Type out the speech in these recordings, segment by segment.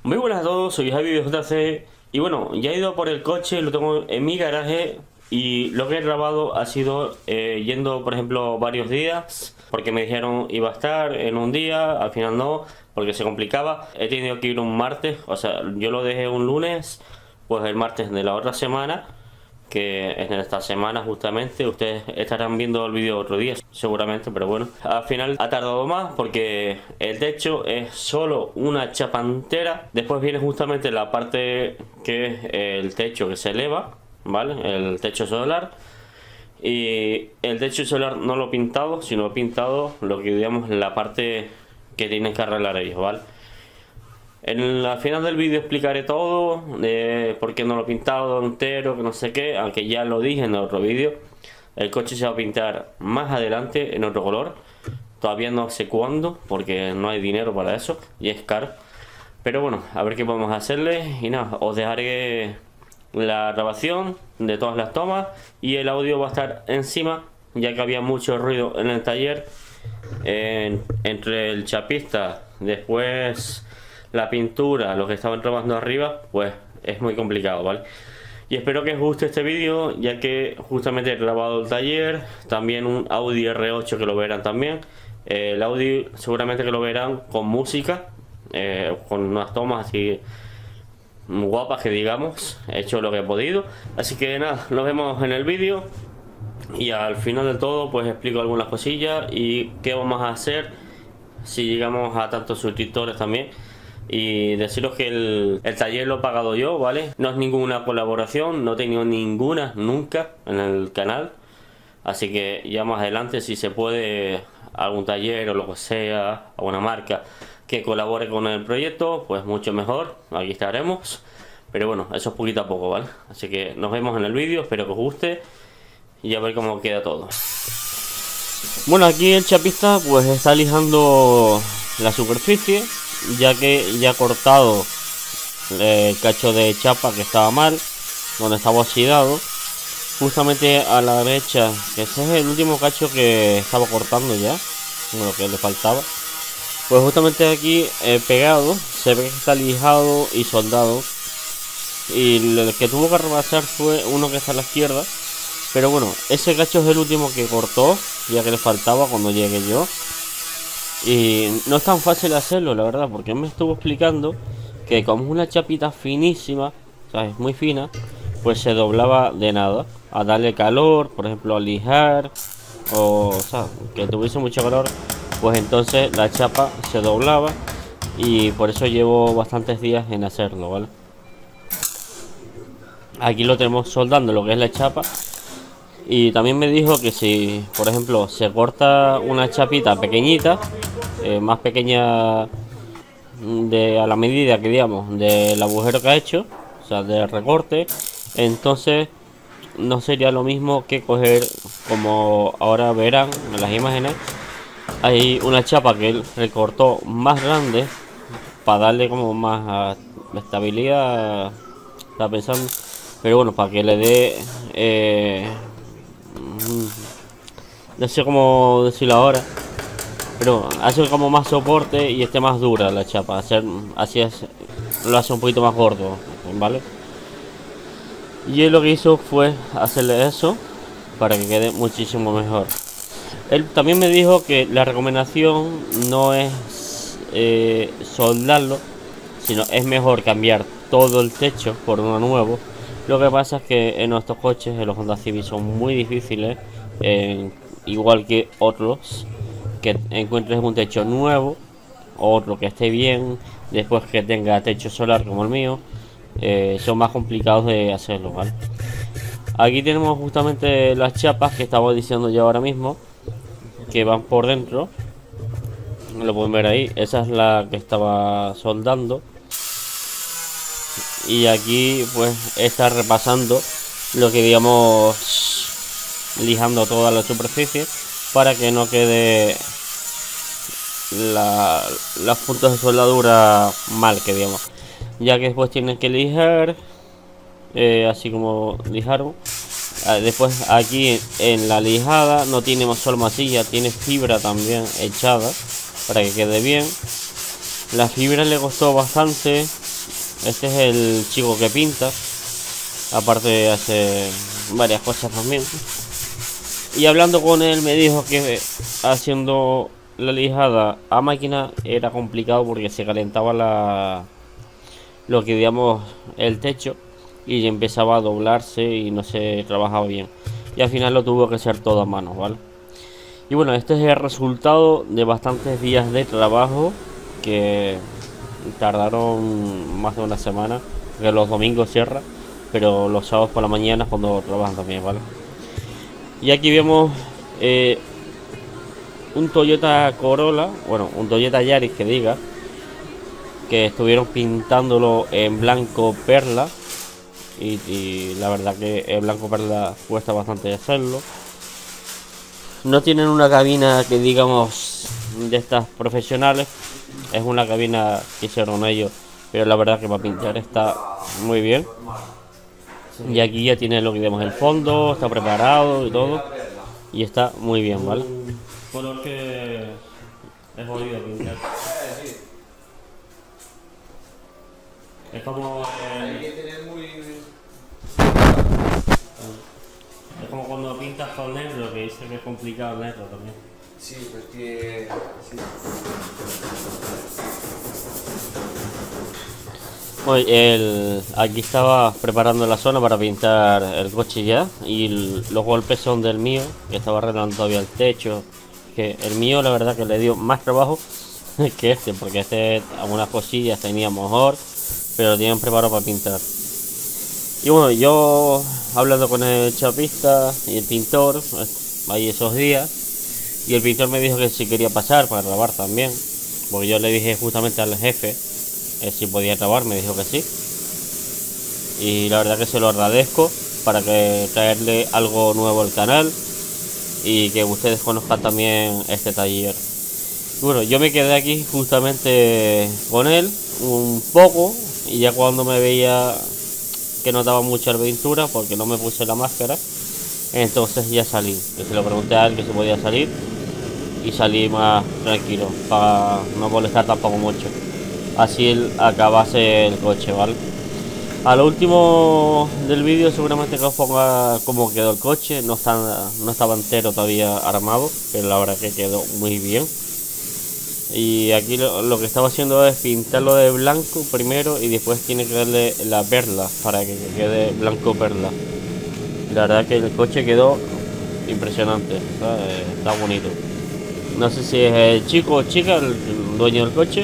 Muy buenas a todos, soy Javi de JC y bueno, ya he ido por el coche, lo tengo en mi garaje y lo que he grabado ha sido yendo por ejemplo varios días porque me dijeron iba a estar en un día, al final no, porque se complicaba. He tenido que ir un martes, o sea, yo lo dejé un lunes, pues el martes de la otra semana, que en esta semana justamente ustedes estarán viendo el vídeo otro día seguramente, pero bueno, al final ha tardado más porque el techo es solo una chapa entera. Después viene justamente la parte que es el techo que se eleva, ¿vale? El techo solar. Y el techo solar no lo he pintado, sino he pintado lo que digamos la parte que tienen que arreglar ellos, ¿vale? En la final del vídeo explicaré todo, de por qué no lo he pintado entero, que no sé qué, aunque ya lo dije en otro vídeo. El coche se va a pintar más adelante en otro color. Todavía no sé cuándo, porque no hay dinero para eso y es caro. Pero bueno, a ver qué podemos hacerle. Y nada, os dejaré la grabación de todas las tomas y el audio va a estar encima, ya que había mucho ruido en el taller. Entre el chapista, después la pintura, lo que estaban trabajando arriba, pues es muy complicado, ¿vale? Y espero que os guste este vídeo, ya que justamente he grabado el taller, también un Audi R8 que lo verán también. El Audi seguramente que lo verán con música, con unas tomas así guapas que digamos, he hecho lo que he podido. Así que nada, nos vemos en el vídeo y al final de todo pues explico algunas cosillas y qué vamos a hacer si llegamos a tantos suscriptores también. Y deciros que el taller lo he pagado yo, ¿vale? No es ninguna colaboración, no he tenido ninguna nunca en el canal. Así que ya más adelante, si se puede, algún taller o lo que sea, alguna marca que colabore con el proyecto, pues mucho mejor, aquí estaremos. Pero bueno, eso es poquito a poco, ¿vale? Así que nos vemos en el vídeo, espero que os guste y a ver cómo queda todo. Bueno, aquí el chapista pues está lijando la superficie, ya que ya ha cortado el cacho de chapa que estaba mal, donde estaba oxidado, justamente a la derecha, que ese es el último cacho que estaba cortando ya, lo que le faltaba. Pues justamente aquí pegado, se ve que está lijado y soldado, y el que tuvo que rebasar fue uno que está a la izquierda. Pero bueno, ese cacho es el último que cortó, ya que le faltaba cuando llegué yo. Y no es tan fácil hacerlo, la verdad, porque él me estuvo explicando que como es una chapita finísima, ¿sabes? Muy fina, pues se doblaba de nada. A darle calor, por ejemplo, a lijar, o sea, que tuviese mucho calor, pues entonces la chapa se doblaba. Y por eso llevo bastantes días en hacerlo, ¿vale? Aquí lo tenemos soldando lo que es la chapa. Y también me dijo que si, por ejemplo, se corta una chapita pequeñita, más pequeña a la medida que digamos del agujero que ha hecho, o sea, de recorte, entonces no sería lo mismo que coger, como ahora verán en las imágenes, hay una chapa que él recortó más grande para darle como más estabilidad, está pensando, pero bueno, para que le dé no sé cómo decirlo ahora, pero hace como más soporte y esté más dura la chapa, así es, lo hace un poquito más gordo, ¿vale? Y él lo que hizo fue hacerle eso para que quede muchísimo mejor. Él también me dijo que la recomendación no es soldarlo, sino es mejor cambiar todo el techo por uno nuevo. Lo que pasa es que en nuestros coches, en los Honda Civic, son muy difíciles, igual que otros, que encuentres un techo nuevo, otro que esté bien, después que tenga techo solar como el mío, son más complicados de hacerlo, ¿vale? Aquí tenemos justamente las chapas que estaba diciendo yo ahora mismo, que van por dentro, lo pueden ver ahí, esa es la que estaba soldando. Y aquí pues está repasando lo que digamos, lijando toda la superficie para que no quede las puntos de soldadura mal, que digamos, ya que después tienen que lijar, así como lijaron. Después aquí en la lijada no tiene solo masilla, tiene fibra también echada para que quede bien. La fibra le costó bastante, este es el chico que pinta, aparte hace varias cosas también. Y hablando con él me dijo que haciendo la lijada a máquina era complicado porque se calentaba lo que digamos el techo y empezaba a doblarse y no se trabajaba bien. Y al final lo tuvo que hacer todo a mano, ¿vale? Y bueno, este es el resultado de bastantes días de trabajo que tardaron más de una semana, que los domingos cierra, pero los sábados por la mañana es cuando trabajan también, ¿vale? Y aquí vemos un Toyota Corolla, bueno, un Toyota Yaris que diga, que estuvieron pintándolo en blanco perla y la verdad que el blanco perla cuesta bastante hacerlo. No tienen una cabina que digamos de estas profesionales, es una cabina que hicieron ellos, pero la verdad que para pintar está muy bien. Y aquí ya tiene lo que vemos el fondo, está preparado y todo, y está muy bien, ¿vale? Color que es jodido pintar. Es como es como cuando pintas con negro, que dice que es complicado el negro también. Sí, porque sí. Aquí estaba preparando la zona para pintar el coche ya, y los golpes son del mío, que estaba arreglando todavía el techo, que el mío la verdad que le dio más trabajo que este, porque este algunas cosillas tenía mejor, pero lo tienen preparado para pintar. Y bueno, yo hablando con el chapista y el pintor ahí esos días, y el pintor me dijo que si quería pasar para grabar también, porque yo le dije justamente al jefe si podía grabar, me dijo que sí, y la verdad que se lo agradezco para que traerle algo nuevo al canal y que ustedes conozcan también este taller. Bueno, yo me quedé aquí justamente con él un poco y ya cuando me veía que notaba mucha pintura porque no me puse la máscara, entonces ya salí, que se lo pregunté a él que se podía salir y salí más tranquilo para no molestar tampoco mucho. Así él acabase el coche, ¿vale? A lo último del vídeo seguramente que os ponga cómo quedó el coche. No estaba entero todavía armado, pero la verdad que quedó muy bien. Y aquí lo que estaba haciendo es pintarlo de blanco primero y después tiene que darle la perla para que quede blanco perla. La verdad que el coche quedó impresionante, está bonito. No sé si es el chico o chica el dueño del coche,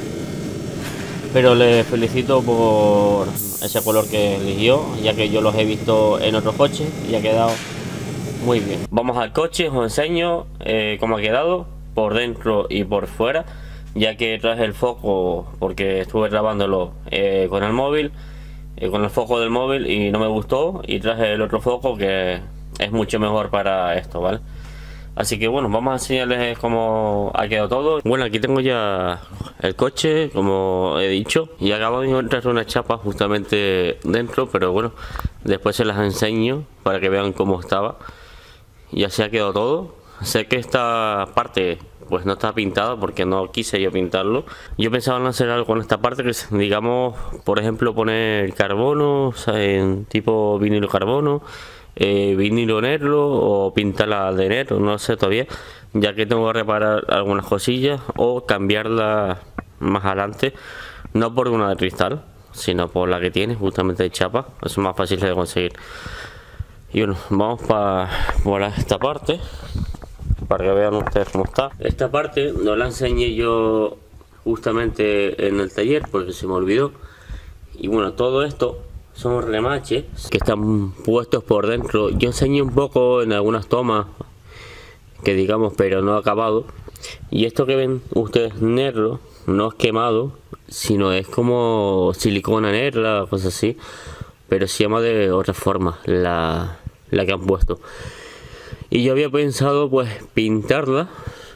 pero le felicito por ese color que eligió, ya que yo los he visto en otros coches y ha quedado muy bien. Vamos al coche, os enseño cómo ha quedado por dentro y por fuera, ya que traje el foco porque estuve grabándolo con el móvil, con el foco del móvil y no me gustó, y traje el otro foco que es mucho mejor para esto, ¿vale? Así que bueno, vamos a enseñarles cómo ha quedado todo. Bueno, aquí tengo ya el coche, como he dicho, y acabo de encontrar una chapa justamente dentro, pero bueno, después se las enseño para que vean cómo estaba. Y así ha quedado todo. Sé que esta parte pues no está pintada porque no quise yo pintarlo. Yo pensaba en hacer algo con esta parte, que digamos, por ejemplo, poner carbono, o sea, en tipo vinilo carbono, vinilo negro o pintarla de negro, no sé todavía, ya que tengo que reparar algunas cosillas o cambiarla más adelante, no por una de cristal, sino por la que tiene justamente de chapa, es más fácil de conseguir. Y bueno, vamos por esta parte para que vean ustedes cómo está. Esta parte no la enseñé yo justamente en el taller porque se me olvidó. Y bueno, todo esto son remaches que están puestos por dentro. Yo enseñé un poco en algunas tomas que digamos, pero no acabado. Y esto que ven ustedes negro no es quemado, sino es como silicona negra, cosas así, pero se llama de otra forma la que han puesto. Y yo había pensado pues pintarla,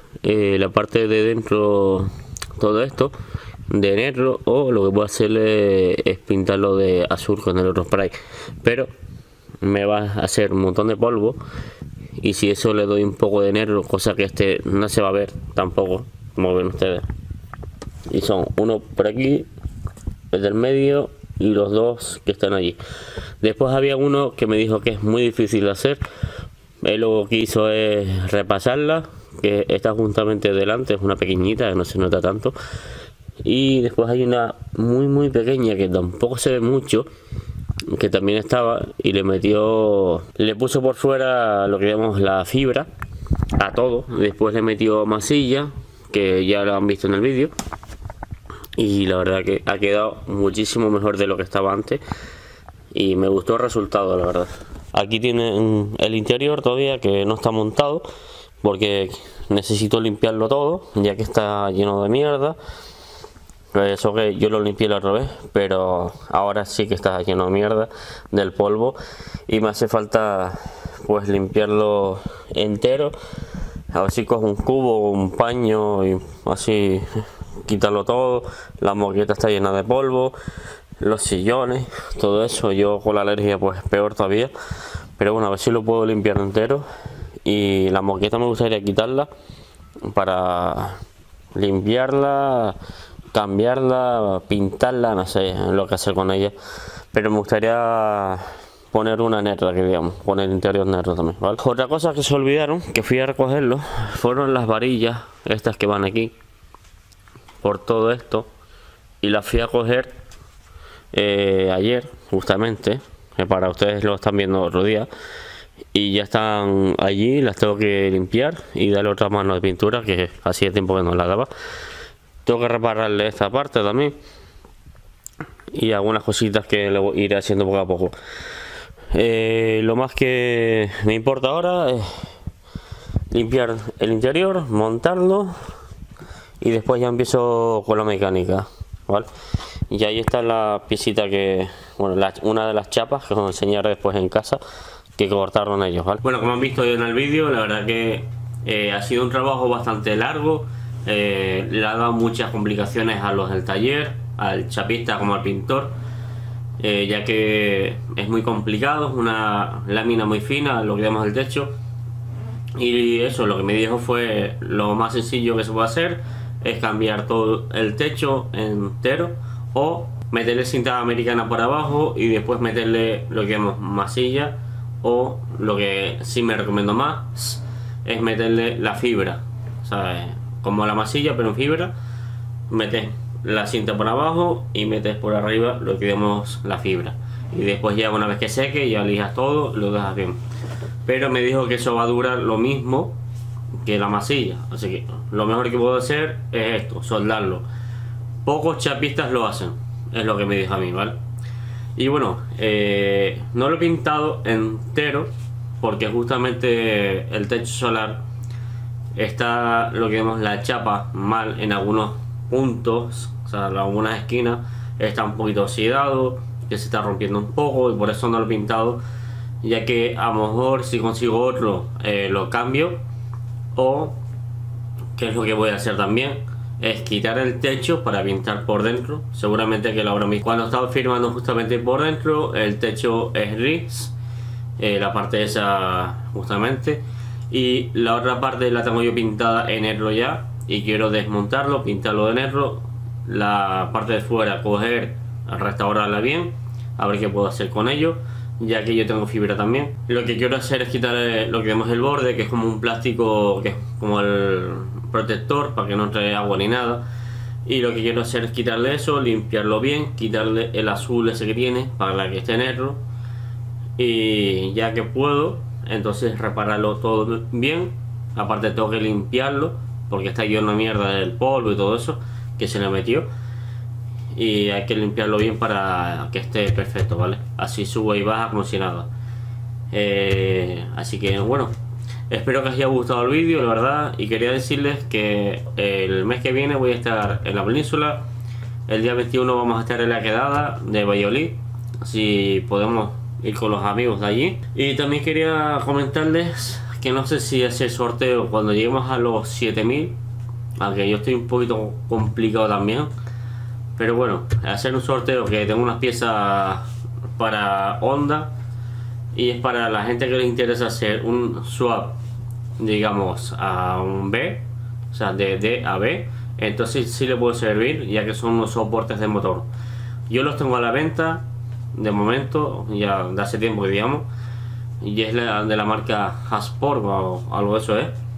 la parte de dentro, todo esto de negro, o lo que puedo hacerle es pintarlo de azul con el otro spray, pero me va a hacer un montón de polvo, y si eso le doy un poco de negro, cosa que este no se va a ver tampoco, como ven ustedes. Y son uno por aquí el del medio y los dos que están allí. Después había uno que me dijo que es muy difícil de hacer. Él lo que hizo es repasarla, que está justamente delante, es una pequeñita que no se nota tanto. Y después hay una muy pequeña que tampoco se ve mucho, que también estaba, y le puso por fuera lo que llamamos la fibra a todo. Después le metió masilla, que ya lo han visto en el vídeo, y la verdad que ha quedado muchísimo mejor de lo que estaba antes y me gustó el resultado, la verdad. Aquí tienen el interior todavía, que no está montado porque necesito limpiarlo todo, ya que está lleno de mierda. Eso que yo lo limpié la otra vez, pero ahora sí que está lleno de mierda, del polvo, y me hace falta pues limpiarlo entero. A ver si cojo un cubo o un paño y así quitarlo todo. La moqueta está llena de polvo, los sillones, todo eso. Yo con la alergia pues peor todavía, pero bueno, a ver si lo puedo limpiar entero. Y la moqueta me gustaría quitarla para limpiarla, cambiarla, pintarla, no sé lo que hacer con ella, pero me gustaría poner una negra, que digamos, poner interior negro también, ¿vale? Otra cosa que se olvidaron, que fui a recogerlo, fueron las varillas estas que van aquí por todo esto, y las fui a coger ayer justamente, que para ustedes lo están viendo otro día, y ya están allí. Las tengo que limpiar y darle otra mano de pintura, que hacía tiempo que no la daba. Tengo que repararle esta parte también y algunas cositas que le iré haciendo poco a poco. Lo más que me importa ahora es limpiar el interior, montarlo, y después ya empiezo con la mecánica, ¿vale? Y ahí está la piecita que, bueno, una de las chapas que os enseñaré después en casa, que cortaron ellos, ¿vale? Bueno, como han visto en el vídeo, la verdad que ha sido un trabajo bastante largo. Le ha dado muchas complicaciones a los del taller, al chapista como al pintor, ya que es muy complicado, es una lámina muy fina lo que llamamos el techo. Y eso, lo que me dijo fue lo más sencillo que se puede hacer es cambiar todo el techo entero, o meterle cinta americana por abajo y después meterle lo que llamamos masilla, o lo que sí me recomiendo más es meterle la fibra, ¿sabes? Como la masilla pero en fibra. Metes la cinta por abajo y metes por arriba lo que llamamos la fibra, y después ya una vez que seque ya lijas todo, lo dejas bien. Pero me dijo que eso va a durar lo mismo que la masilla, así que lo mejor que puedo hacer es esto, soldarlo. Pocos chapistas lo hacen, es lo que me dijo a mí, ¿vale? Y bueno, no lo he pintado entero porque justamente el techo solar está lo que vemos la chapa mal en algunos puntos, o sea, en algunas esquinas está un poquito oxidado, que se está rompiendo un poco, y por eso no lo he pintado, ya que a lo mejor si consigo otro lo cambio, o que es lo que voy a hacer también, es quitar el techo para pintar por dentro. Seguramente que lo habrán visto cuando estaba firmando justamente por dentro. El techo es gris, la parte esa justamente, y la otra parte la tengo yo pintada en negro ya, y quiero desmontarlo, pintarlo de negro. La parte de fuera coger, restaurarla bien, a ver qué puedo hacer con ello, ya que yo tengo fibra también. Lo que quiero hacer es quitar lo que vemos el borde, que es como un plástico, que es como el protector para que no entre agua ni nada, y lo que quiero hacer es quitarle eso, limpiarlo bien, quitarle el azul ese que tiene para que esté negro, y ya que puedo, entonces repararlo todo bien. Aparte tengo que limpiarlo porque está lleno de mierda del polvo y todo eso que se le metió, y hay que limpiarlo bien para que esté perfecto, ¿vale? Así sube y baja como si nada. Así que bueno, espero que os haya gustado el vídeo, la verdad, y quería decirles que el mes que viene voy a estar en la península. El día 21 vamos a estar en la quedada de Valladolid, si podemos ir con los amigos de allí. Y también quería comentarles que no sé si hacer sorteo cuando lleguemos a los 7000, aunque yo estoy un poquito complicado también, pero bueno, hacer un sorteo, que tengo unas piezas para Honda, y es para la gente que le interesa hacer un swap, digamos, a un B, o sea, de D a B. Entonces sí le puede servir, ya que son unos soportes de motor. Yo los tengo a la venta de momento, ya de hace tiempo que digamos, y es de la marca Hasport o algo de eso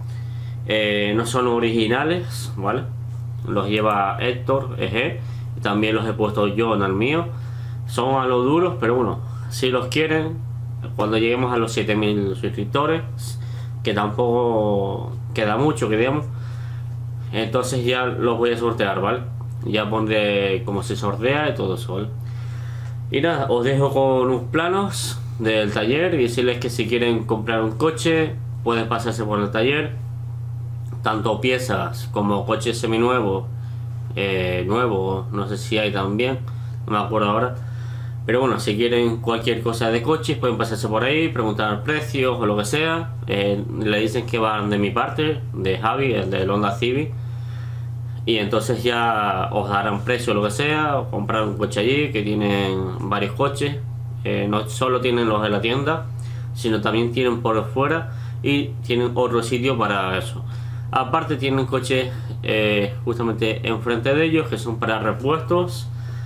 no son originales, ¿vale? Los lleva Héctor EG, y también los he puesto yo en el mío. Son a lo duros, pero bueno, si los quieren, cuando lleguemos a los 7000 suscriptores, que tampoco queda mucho, que digamos, entonces ya los voy a sortear, ¿vale? Ya pondré cómo se sortea y todo eso, ¿vale? Y nada, os dejo con unos planos del taller y decirles que si quieren comprar un coche, pueden pasarse por el taller, tanto piezas como coches seminuevos, nuevos, no sé si hay también, no me acuerdo ahora. Pero bueno, si quieren cualquier cosa de coches, pueden pasarse por ahí, preguntar precios o lo que sea. Le dicen que van de mi parte, de Javi, el del Honda Civic. Y entonces ya os darán precio o lo que sea, o comprar un coche allí, que tienen varios coches. No solo tienen los de la tienda, sino también tienen por fuera y tienen otro sitio para eso. Aparte tienen coches justamente enfrente de ellos, que son para repuestos.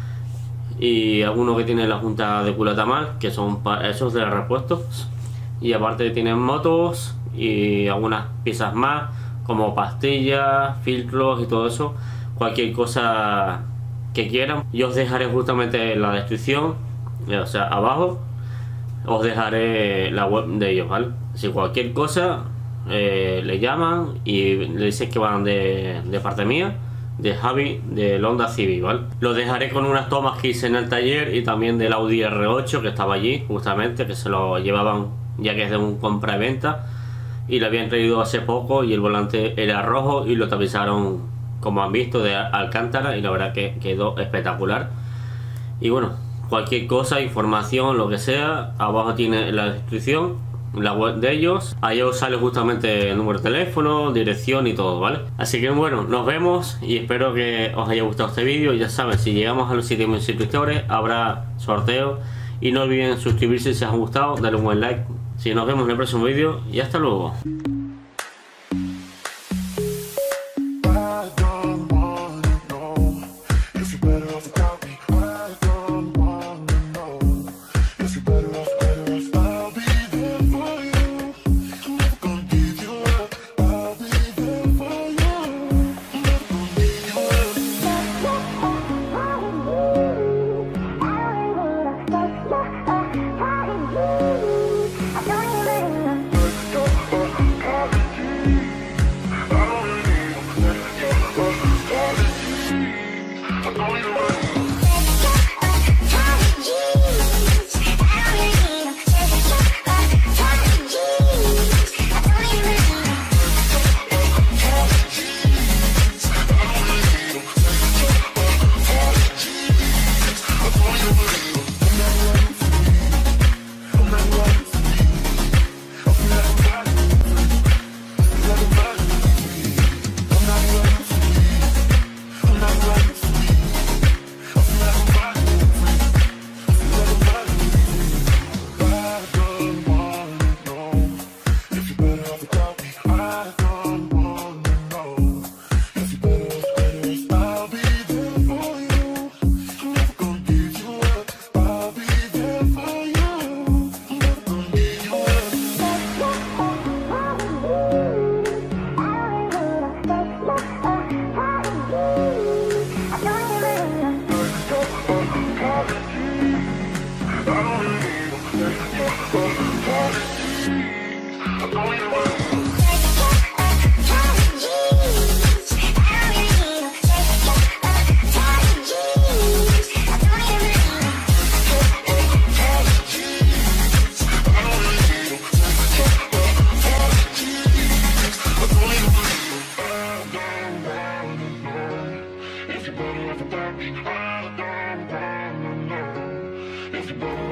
Y algunos que tienen la junta de culata mal, que son para esos de repuestos. Y aparte tienen motos y algunas piezas más, como pastillas, filtros y todo eso. Cualquier cosa que quieran, yo os dejaré justamente en la descripción, o sea, abajo os dejaré la web de ellos, ¿vale? Si cualquier cosa le llaman y le dicen que van de parte mía, de Javi, del Honda Civic, ¿vale? Lo dejaré con unas tomas que hice en el taller y también del Audi R8 que estaba allí, justamente, que se lo llevaban ya que es de un compra y venta y lo habían traído hace poco y el volante era rojo y lo tapizaron, como han visto, de alcántara, y la verdad que quedó espectacular. Y bueno, cualquier cosa, información, lo que sea, abajo tiene la descripción la web de ellos. Ahí os sale justamente el número de teléfono, dirección y todo, ¿vale? Así que bueno, nos vemos y espero que os haya gustado este vídeo. Ya saben, si llegamos a los 7000 suscriptores habrá sorteo y no olviden suscribirse si os ha gustado, darle un buen like. Si nos vemos en el próximo vídeo y hasta luego. If you better